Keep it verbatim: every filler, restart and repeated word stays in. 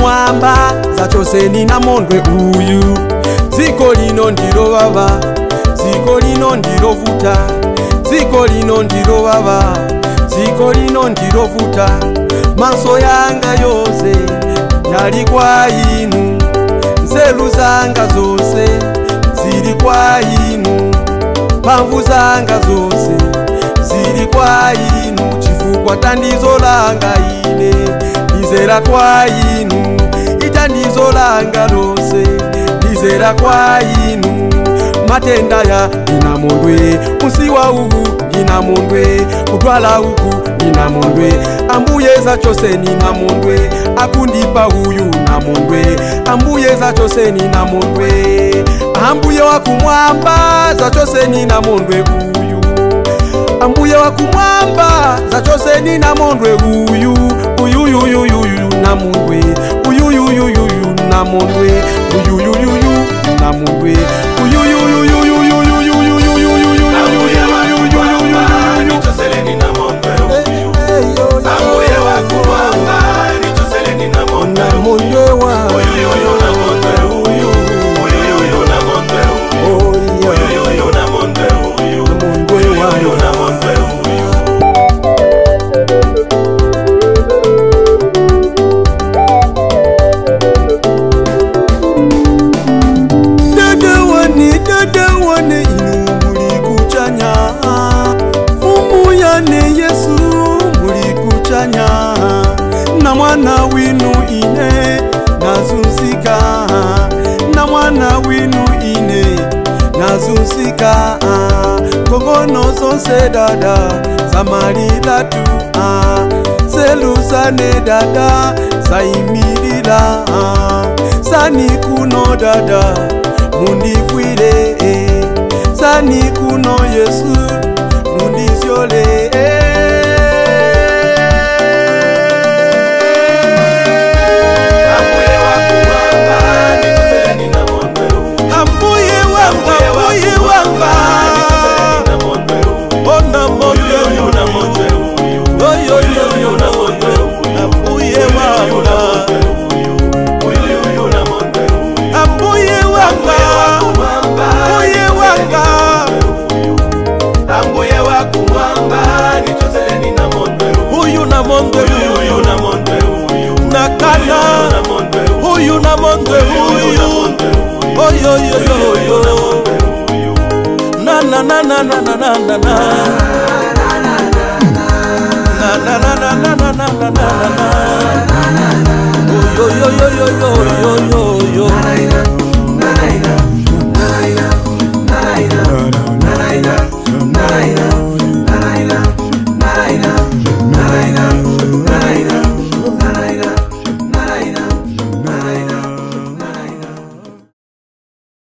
wakumwamba zachose nina mondwe uyu. Ziko lino ndilo baba, ziko lino ndilo vuta, ziko lino ndilo baba, ziko lino ndilo vuta. Maso yanga yose yali kwa inu, nzelu zanga zose zili kwa inu, mphamvu zanga zose zili kwa inu. Chifukwa tandizo langa ine lizera kwa inu, itandizo langa lose lizera kwa inu. Matenda ya ina mondwe, musiwa ugu ina mondwe, kutwala ugu ina mondwe. Ambuye zachose nina mondwe, akundipa huyu na mondwe. Ambuye zachose nina mondwe, ambuye wakumwamba zachose nina mondwe uyu. Ambuye wakumwamba zachose nina mondwe uyu. Uyu yu yu yu yu na mondwe, uyu yu yu yu yu na mondwe, uyu yu yu yu na mondwe, uyu yu yu yu yu yu yu yu yu yu yu yu yu. Na mwana winu ine nazunzika, na mwana winu ine nazunzika. Kongono zonse dada zamalila tu, selu zane dada zaimilila. Sani kuno dada mundifwile, sani kuno Yesu mundisyole. Uyu na mondwe uyu, oyo yo yo yo, na na na na na na na na na, na na na na na na na na na, oyo yo yo yo yo yo yo.